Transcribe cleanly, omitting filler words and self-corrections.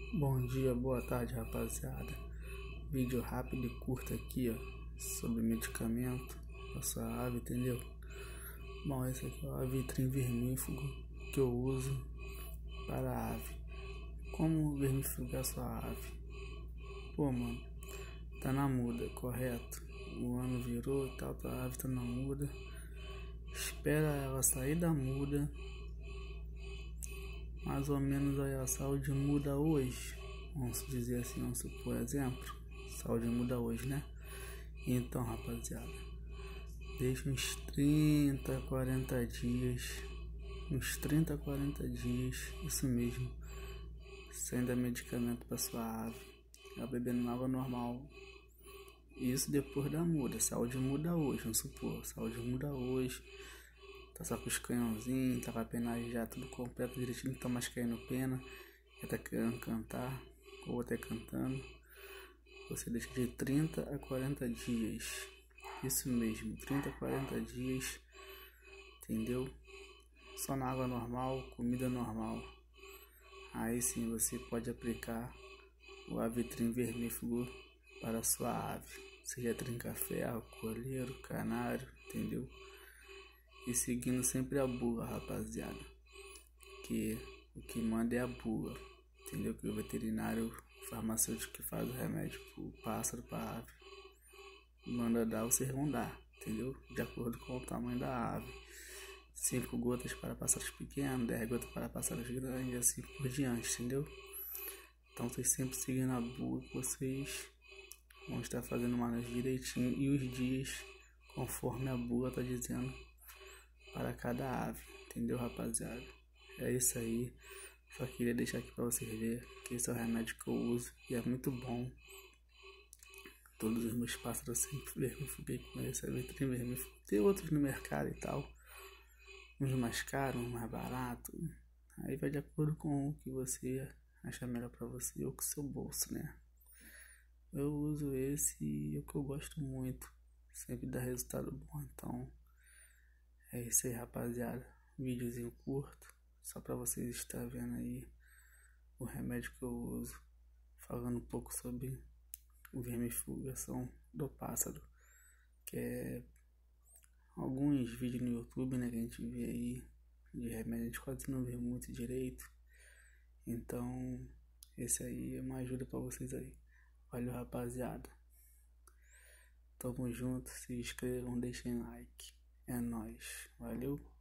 Bom dia, boa tarde, rapaziada. Vídeo rápido e curto aqui, ó, sobre medicamento para sua ave, entendeu? Bom, esse aqui é o Avitrim vermífugo que eu uso para a ave. Como vermifugar sua ave? Pô, mano, tá na muda, correto? O ano virou e tal, tua ave tá na muda. Espera ela sair da muda. Mais ou menos aí a saúde muda hoje, vamos dizer assim, vamos supor exemplo, saúde muda hoje, né? Então, rapaziada, deixa uns 30, 40 dias, isso mesmo, sem dar medicamento para sua ave, ela bebendo água normal. Isso depois da muda, saúde muda hoje, vamos supor, saúde muda hoje. Tá só com os canhãozinhos, tá com a penagem já tudo completo, direitinho, não tá mais caindo pena, já tá querendo cantar, ou até cantando. Você deixa de 30 a 40 dias, isso mesmo, 30 a 40 dias, entendeu? Só na água normal, comida normal. Aí sim você pode aplicar o Avitrim vermífugo para a sua ave, seja trinca-ferro, coleiro, canário, entendeu? E seguindo sempre a bula, rapaziada, que o que manda é a bula, entendeu? Que o veterinário, o farmacêutico que faz o remédio pro pássaro, pra ave, manda dar, vocês vão dar, entendeu? De acordo com o tamanho da ave. 5 gotas para pássaros pequenos, 10 gotas para pássaros grandes, assim por diante, entendeu? Então vocês sempre seguindo a bula, vocês vão estar fazendo o manejo direitinho e os dias conforme a bula tá dizendo para cada ave, entendeu, rapaziada? É isso aí, só queria deixar aqui para vocês verem que esse é o remédio que eu uso e é muito bom. Todos os meus pássaros sempre vermifuguei com esse Avitrim vermífugo. Tem outros no mercado e tal, uns mais caros, uns mais baratos, aí vai de acordo com o que você achar melhor para você ou com o seu bolso, né? Eu uso esse e é o que eu gosto muito, sempre dá resultado bom, então é isso aí, rapaziada. Videozinho curto, só pra vocês estarem vendo aí o remédio que eu uso, falando um pouco sobre o vermifugação do pássaro, que é alguns vídeos no YouTube, né, que a gente vê aí de remédio, a gente quase não vê muito direito. Então, esse aí é uma ajuda pra vocês aí. Valeu, rapaziada. Tamo junto, se inscrevam, deixem like. É nóis. Valeu.